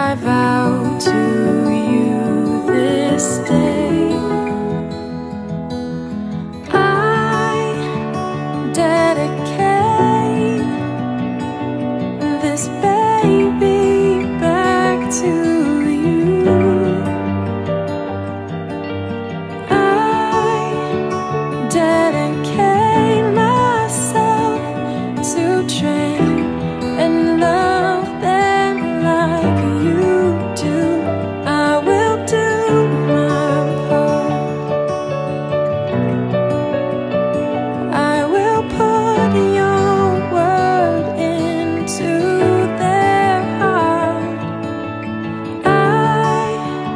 I vow to you this day, I dedicate this baby back to you. I dedicate myself to train and love them like you do. I will do my part. I will put your word into their heart. I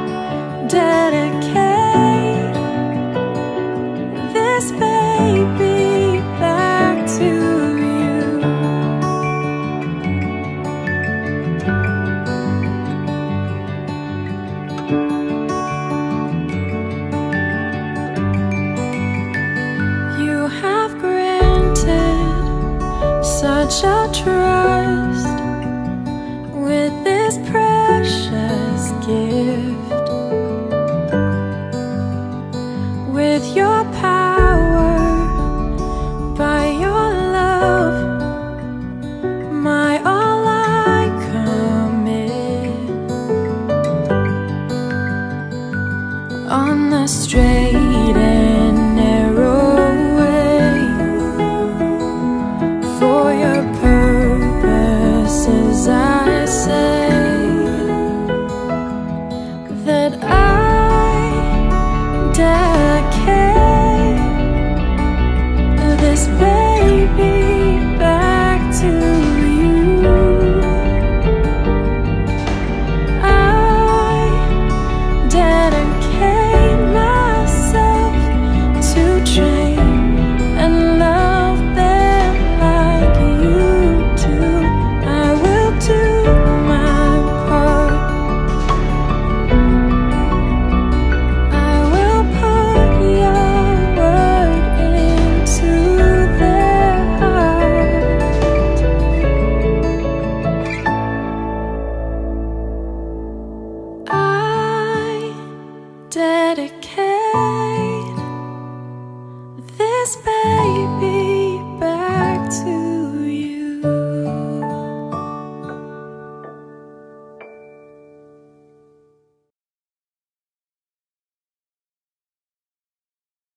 dedicate this baby back to you. You have granted such a trust with this precious gift. With your power, by your love, my all I commit. On the straight and narrow way, for your purposes I say that I dedicate this baby back to you. I dedicate myself to train and love them like you do. I will do my part. I will put your word into their heart. I dedicate